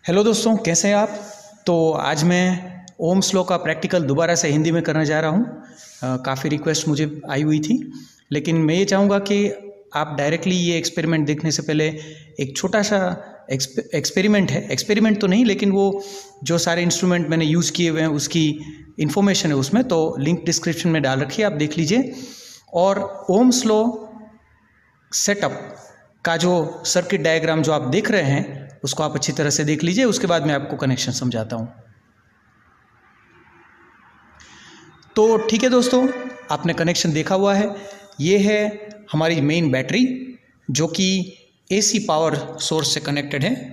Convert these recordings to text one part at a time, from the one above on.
Hello दोस्तों, कैसे हैं आप। तो आज मैं ओम्स लॉ का प्रैक्टिकल दोबारा से हिंदी में करने जा रहा हूँ। काफ़ी रिक्वेस्ट मुझे आई हुई थी, लेकिन मैं ये चाहूँगा कि आप डायरेक्टली ये एक्सपेरिमेंट देखने से पहले एक छोटा सा एक्सपेरिमेंट तो नहीं, लेकिन वो जो सारे इंस्ट्रूमेंट मैंने यूज़ किए हुए हैं उसकी इन्फॉर्मेशन है उसमें, तो लिंक डिस्क्रिप्शन में डाल रखी है, आप देख लीजिए। और ओम्स लॉ सेटअप का जो सर्किट डायग्राम जो आप देख रहे हैं उसको आप अच्छी तरह से देख लीजिए, उसके बाद मैं आपको कनेक्शन समझाता हूँ। तो ठीक है दोस्तों, आपने कनेक्शन देखा हुआ है। ये है हमारी मेन बैटरी जो कि एसी पावर सोर्स से कनेक्टेड है,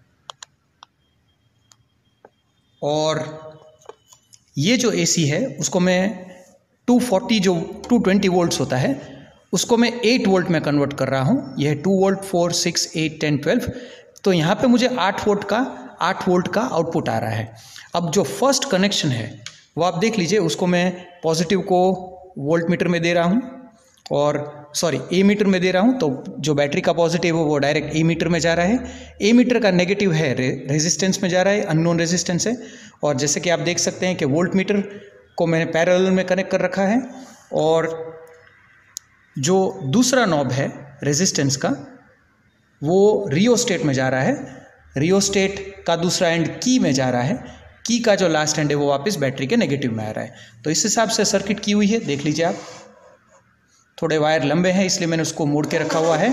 और ये जो एसी है उसको मैं 240 जो 220 वोल्ट्स होता है उसको मैं 8 वोल्ट में कन्वर्ट कर रहा हूँ। यह है 2 वोल्ट 4 6 8 10 12, तो यहाँ पे मुझे 8 वोल्ट का आउटपुट आ रहा है। अब जो फर्स्ट कनेक्शन है वो आप देख लीजिए, उसको मैं पॉजिटिव को वोल्ट मीटर में दे रहा हूँ, और ए मीटर में दे रहा हूँ। तो जो बैटरी का पॉजिटिव है वो डायरेक्ट ए मीटर में जा रहा है, ए मीटर का नेगेटिव है रेजिस्टेंस में जा रहा है, अननोन रेजिस्टेंस है। और जैसे कि आप देख सकते हैं कि वोल्ट मीटर को मैंने पैरेलल में कनेक्ट कर रखा है, और जो दूसरा नॉब है रेजिस्टेंस का वो रियोस्टेट में जा रहा है, रियोस्टेट का दूसरा एंड की में जा रहा है, की का जो लास्ट एंड है वो वापस बैटरी के नेगेटिव में आ रहा है। तो इस हिसाब से सर्किट की हुई है, देख लीजिए आप। थोड़े वायर लंबे हैं इसलिए मैंने उसको मोड़ के रखा हुआ है।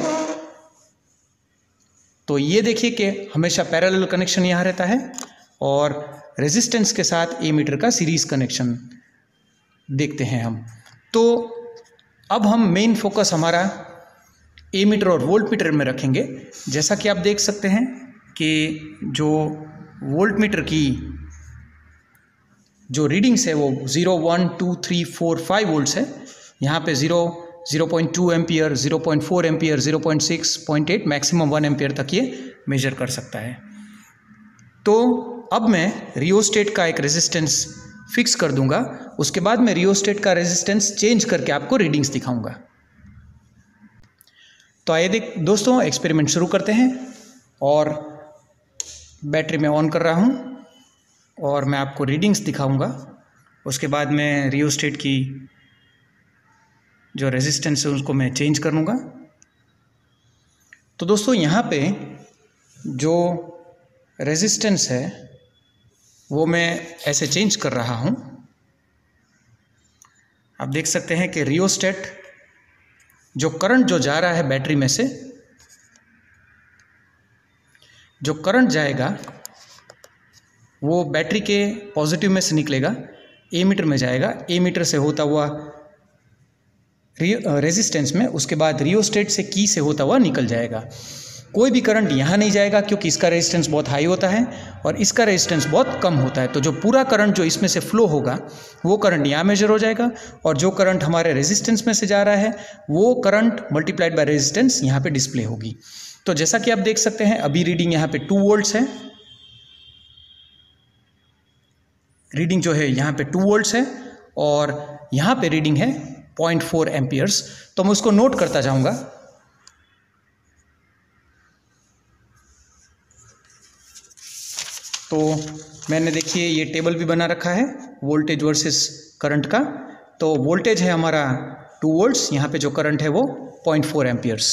तो ये देखिए कि हमेशा पैरेलल कनेक्शन यहाँ रहता है, और रेजिस्टेंस के साथ ए मीटर का सीरीज कनेक्शन देखते हैं हम। तो अब हम मेन फोकस हमारा ए मीटर और वोल्ट मीटर में रखेंगे। जैसा कि आप देख सकते हैं कि जो वोल्ट मीटर की जो रीडिंग्स है वो 0 1 2 3 4 5 वोल्ट्स है। यहाँ पे 0.2 एम्पियर, 0.4 एम्पियर, 0.6, 0.8, मैक्सिमम 1 एम्पियर तक ये मेजर कर सकता है। तो अब मैं रियोस्टेट का एक रेजिस्टेंस फिक्स कर दूंगा, उसके बाद मैं रियोस्टेट का रेजिस्टेंस चेंज करके आपको रीडिंग्स दिखाऊंगा। तो आइए दोस्तों एक्सपेरिमेंट शुरू करते हैं, और बैटरी में ऑन कर रहा हूँ और मैं आपको रीडिंग्स दिखाऊंगा। उसके बाद मैं रियोस्टेट की जो रेजिस्टेंस है उसको मैं चेंज कर लूँगा। तो दोस्तों यहाँ पे जो रेजिस्टेंस है वो मैं ऐसे चेंज कर रहा हूँ। आप देख सकते हैं कि रियोस्टेट जो करंट जो जा रहा है बैटरी में से, जो करंट जाएगा वो बैटरी के पॉजिटिव में से निकलेगा, ए मीटर में जाएगा, ए मीटर से होता हुआ रेजिस्टेंस में, उसके बाद रियोस्टेट से की से होता हुआ निकल जाएगा। कोई भी करंट यहाँ नहीं जाएगा क्योंकि इसका रेजिस्टेंस बहुत हाई होता है और इसका रेजिस्टेंस बहुत कम होता है। तो जो पूरा करंट जो इसमें से फ्लो होगा वो करंट यहाँ मेजर हो जाएगा, और जो करंट हमारे रेजिस्टेंस में से जा रहा है वो करंट मल्टीप्लाइड बाय रेजिस्टेंस यहाँ पे डिस्प्ले होगी। तो जैसा कि आप देख सकते हैं अभी रीडिंग यहाँ पे 2 वोल्ट्स है, रीडिंग जो है यहाँ पे 2 वोल्ट्स है, और यहाँ पे रीडिंग है 0.4 एम्पियर्स। तो मैं उसको नोट करता जाऊँगा। तो मैंने देखिए ये टेबल भी बना रखा है वोल्टेज वर्सेस करंट का। तो वोल्टेज है हमारा 2 वोल्ट्स, यहाँ पे जो करंट है वो 0.4 एम्पियर्स।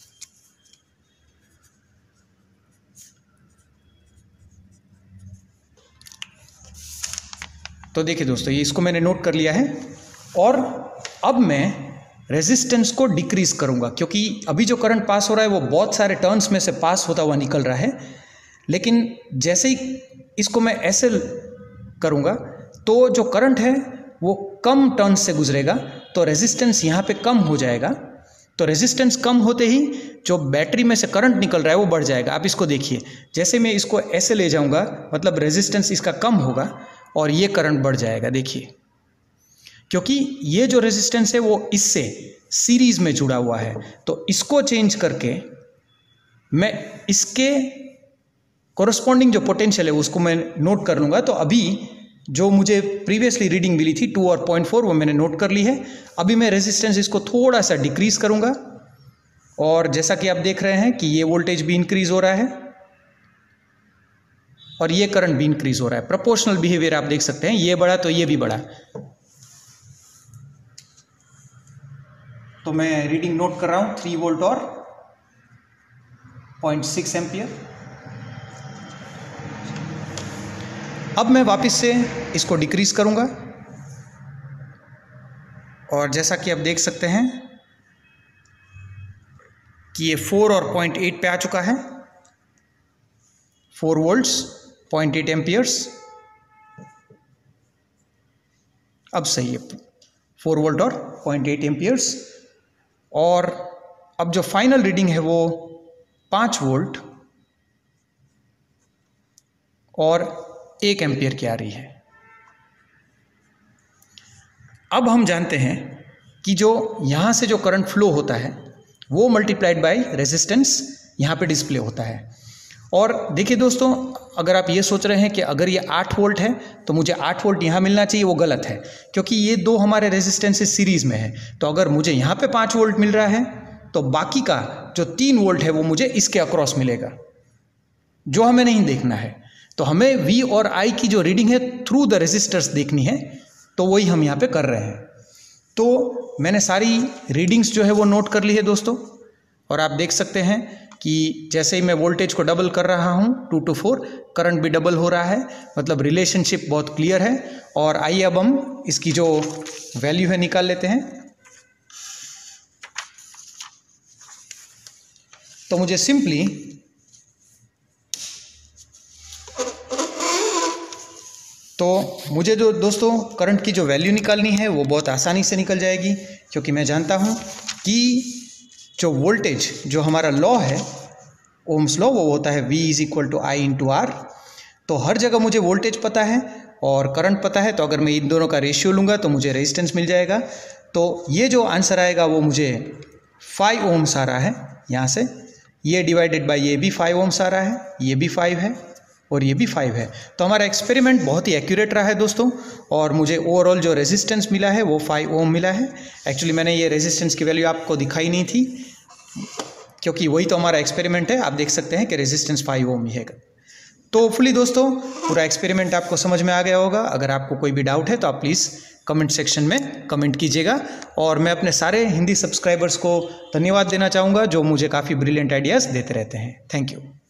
तो देखिए दोस्तों, ये इसको मैंने नोट कर लिया है, और अब मैं रेजिस्टेंस को डिक्रीज करूँगा क्योंकि अभी जो करंट पास हो रहा है वो बहुत सारे टर्न्स में से पास होता हुआ निकल रहा है। लेकिन जैसे ही इसको मैं ऐसे करूँगा तो जो करंट है वो कम टर्न से गुजरेगा, तो रेजिस्टेंस यहाँ पे कम हो जाएगा। तो रेजिस्टेंस कम होते ही जो बैटरी में से करंट निकल रहा है वो बढ़ जाएगा। आप इसको देखिए, जैसे मैं इसको ऐसे ले जाऊँगा मतलब रेजिस्टेंस इसका कम होगा और ये करंट बढ़ जाएगा। देखिए, क्योंकि ये जो रेजिस्टेंस है वो इससे सीरीज में जुड़ा हुआ है। तो इसको चेंज करके मैं इसके कोरस्पॉन्डिंग जो पोटेंशियल है उसको मैं नोट कर लूँगा। तो अभी जो मुझे प्रीवियसली रीडिंग मिली थी 2 और 0.4 वो मैंने नोट कर ली है। अभी मैं रेजिस्टेंस इसको थोड़ा सा डिक्रीज करूँगा, और जैसा कि आप देख रहे हैं कि ये वोल्टेज भी इंक्रीज हो रहा है, और ये करंट भी इंक्रीज हो रहा है। प्रोपोर्शनल बिहेवियर आप देख सकते हैं, ये बढ़ा तो ये भी बढ़ा। तो मैं रीडिंग नोट कर रहा हूं 3 वोल्ट और 0.6 एम्पियर। अब मैं वापस से इसको डिक्रीज करूंगा और जैसा कि आप देख सकते हैं कि ये 4 और 0.8 पे आ चुका है। 4 वोल्ट्स 0.8 एम्पियर्स। अब सही है, 4 वोल्ट और 0.8 एम्पियर्स। और अब जो फाइनल रीडिंग है वो 5 वोल्ट और 1 एम्पियर की आ रही है। अब हम जानते हैं कि जो यहाँ से जो करंट फ्लो होता है वो मल्टीप्लाइड बाय रेजिस्टेंस यहाँ पे डिस्प्ले होता है। और देखिए दोस्तों, अगर आप ये सोच रहे हैं कि अगर ये 8 वोल्ट है तो मुझे 8 वोल्ट यहाँ मिलना चाहिए, वो गलत है, क्योंकि ये दो हमारे रेजिस्टेंसेस सीरीज में है। तो अगर मुझे यहाँ पे 5 वोल्ट मिल रहा है तो बाकी का जो 3 वोल्ट है वो मुझे इसके अक्रॉस मिलेगा, जो हमें नहीं देखना है। तो हमें V और I की जो रीडिंग है थ्रू द रेजिस्टर्स देखनी है, तो वही हम यहाँ पे कर रहे हैं। तो मैंने सारी रीडिंग्स जो है वो नोट कर ली है दोस्तों, और आप देख सकते हैं कि जैसे ही मैं वोल्टेज को डबल कर रहा हूँ 2 to 4, करंट भी डबल हो रहा है, मतलब रिलेशनशिप बहुत क्लियर है। और आइए अब हम इसकी जो वैल्यू है निकाल लेते हैं। तो मुझे सिंपली जो दोस्तों करंट की जो वैल्यू निकालनी है वो बहुत आसानी से निकल जाएगी, क्योंकि मैं जानता हूँ कि जो वोल्टेज जो हमारा लॉ है, ओम्स लॉ, वो होता है V = I × R। तो हर जगह मुझे वोल्टेज पता है और करंट पता है, तो अगर मैं इन दोनों का रेशियो लूँगा तो मुझे रेजिस्टेंस मिल जाएगा। तो ये जो आंसर आएगा वो मुझे 5 ओम्स आ रहा है यहाँ से, ये डिवाइडेड बाय ये भी 5 ओम्स आ रहा है, ये भी 5 है और ये भी 5 है। तो हमारा एक्सपेरिमेंट बहुत ही एक्यूरेट रहा है दोस्तों, और मुझे ओवरऑल जो रेजिस्टेंस मिला है वो 5 ओम मिला है। एक्चुअली मैंने ये रेजिस्टेंस की वैल्यू आपको दिखाई नहीं थी, क्योंकि वही तो हमारा एक्सपेरिमेंट है। आप देख सकते हैं कि रेजिस्टेंस 5 ओम ही है। तो होपफुली दोस्तों पूरा एक्सपेरिमेंट आपको समझ में आ गया होगा। अगर आपको कोई भी डाउट है तो आप प्लीज़ कमेंट सेक्शन में कमेंट कीजिएगा। और मैं अपने सारे हिंदी सब्सक्राइबर्स को धन्यवाद देना चाहूँगा जो मुझे काफ़ी ब्रिलियंट आइडियाज़ देते रहते हैं। Thank you.